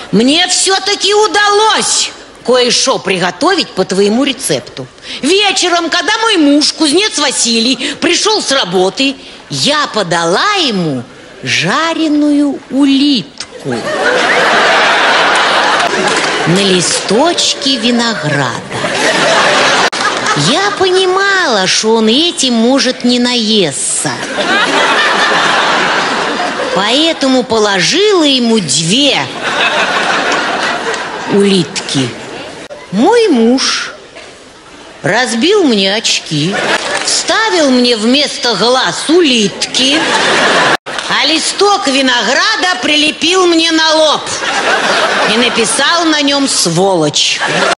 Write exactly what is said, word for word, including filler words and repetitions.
Мне все-таки удалось кое-что приготовить по твоему рецепту. Вечером, когда мой муж, кузнец Василий, пришел с работы, я подала ему жареную улитку на листочке винограда. Я понимала, что он этим может не наесться, поэтому положила ему две улитки. Мой муж разбил мне очки, вставил мне вместо глаз улитки, а листок винограда прилепил мне на лоб и написал на нем «сволочь».